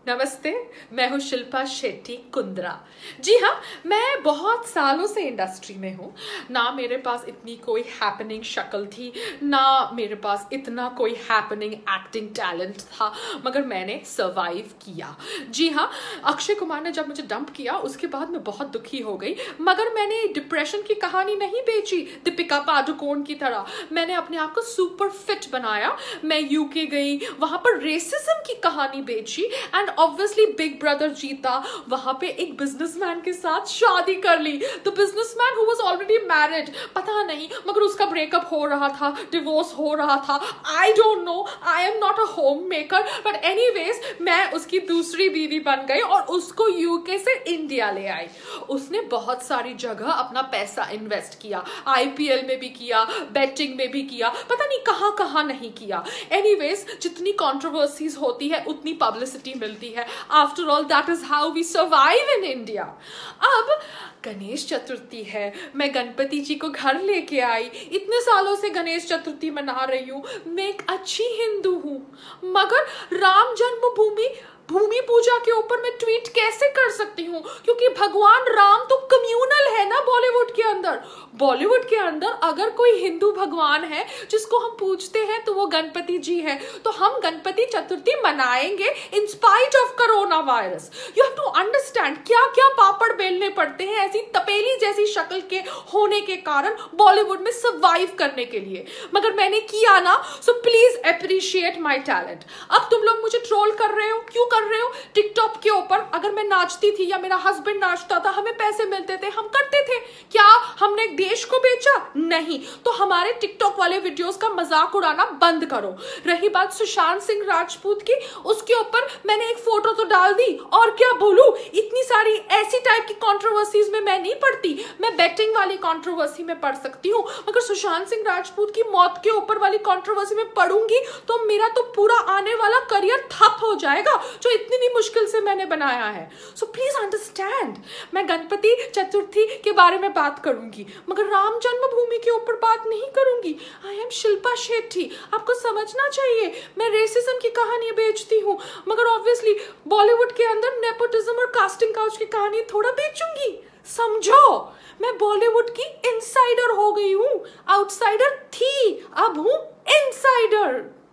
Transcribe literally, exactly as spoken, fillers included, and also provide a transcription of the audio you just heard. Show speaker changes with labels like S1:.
S1: नमस्ते, मैं हूँ शिल्पा शेट्टी कुंद्रा। जी हाँ, मैं बहुत सालों से इंडस्ट्री में हूँ। ना मेरे पास इतनी कोई हैपनिंग शक्ल थी, ना मेरे पास इतना कोई हैपनिंग एक्टिंग टैलेंट था, मगर मैंने सर्वाइव किया। जी हाँ, अक्षय कुमार ने जब मुझे डंप किया उसके बाद मैं बहुत दुखी हो गई, मगर मैंने डिप्रेशन की कहानी नहीं बेची दीपिका पादुकोण की तरह। मैंने अपने आप को सुपर फिट बनाया। मैं यूके गई, वहां पर रेसिज्म की कहानी बेची एंड ऑब्वियसली बिग ब्रदर जीता। वहां पे एक बिजनेसमैन के साथ शादी कर ली। The businessman who was already married, पता नहीं मगर उसका ब्रेकअप हो रहा था, डिवोर्स हो रहा था। I don't know, I am not a homemaker, but anyways मैं उसकी दूसरी बीवी बन गई और उसको यूके से इंडिया ले आई। उसने बहुत सारी जगह अपना पैसा इन्वेस्ट किया, आईपीएल में भी किया, बेटिंग में भी किया, पता नहीं कहां कहां नहीं किया। एनीवेज जितनी कंट्रोवर्सीज होती है उतनी पब्लिसिटी मिलती है। After all that is how we survive in India. अब गणेश चतुर्थी है, मैं गणपति जी को घर लेके आई। इतने सालों से गणेश चतुर्थी मना रही हूँ, मैं एक अच्छी हिंदू हूँ, मगर राम जन्मभूमि भूमि पूजा के ऊपर मैं ट्वीट कैसे कर सकती हूँ? क्योंकि भगवान राम तो कम्युनल है ना बॉलीवुड के अंदर। बॉलीवुड के अंदर अगर कोई हिंदू भगवान है जिसको हम पूजते हैं तो वो गणपति जी है। तो हम गणपति चतुर्थी मनाएंगे in spite of corona virus. You have to understand क्या क्या पापड़ बेलने पड़ते हैं ऐसी तपेली जैसी शक्ल के होने के कारण बॉलीवुड में सर्वाइव करने के लिए। मगर मैंने किया ना, so please appreciate my talent. अब तुम लोग मुझे ट्रोल कर रहे हो, क्यों कर रहे हो? टिकटॉक के ऊपर अगर मैं नाचती थी या मेरा हस्बैंड नाचता था, हमें पैसे मिलते थे, हम करते थे। क्या हमने देश को बेचा? नहीं। तो हमारे टिकटॉक वाले वीडियोस का मजाक उड़ाना बंद करो। रही बात सुशांत सिंह राजपूत की, उसके ऊपर मैंने एक फोटो तो डाल दी, और क्या बोलूं, इतनी सारी ऐसी टाइप की कंट्रोवर्सीज में मैं नहीं पढ़ती। मैं बेटिंग वाली कंट्रोवर्सी में पढ़ सकती हूँ, मगर सुशांत सिंह राजपूत की मौत के ऊपर वाली कंट्रोवर्सी में पढ़ूंगी तो मेरा तो पूरा आने वाला करियर ठप हो जाएगा जो इतनी भी मुश्किल से मैंने बनाया है। सो प्लीज अंडरस्टैंड, मैं गणपति चतुर्थी के बारे में बात करूंगी मगर राम जन्मभूमि के ऊपर बात नहीं करूंगी। आई एम शिल्पा शेट्टी, आपको समझना चाहिए। मैं रेसिज्म की कहानी बेचती हूँ, मगर ऑब्वियसली बॉलीवुड के अंदर नेपोटिज्म और कास्टिंग काउच की कहानी थोड़ा बेचूंगी। समझो, मैं बॉलीवुड की इनसाइडर हो गई हूँ। आउटसाइडर थी, अब हूँ इनसाइडर।